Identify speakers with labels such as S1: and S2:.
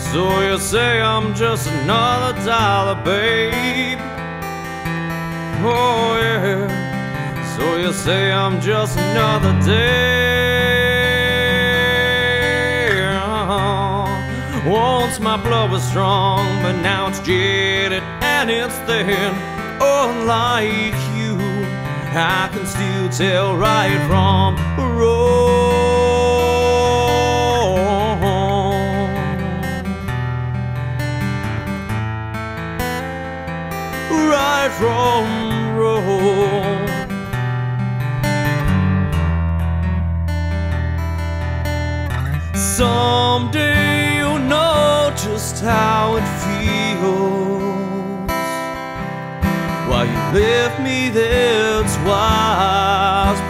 S1: So you say I'm just another dollar, babe. Oh yeah. So you say I'm just another day. Once my blood was strong, but now it's jaded and it's thin. Unlike you, I can still tell right from wrong. Right from wrong. Someday you'll know just how it feels while you left me there twice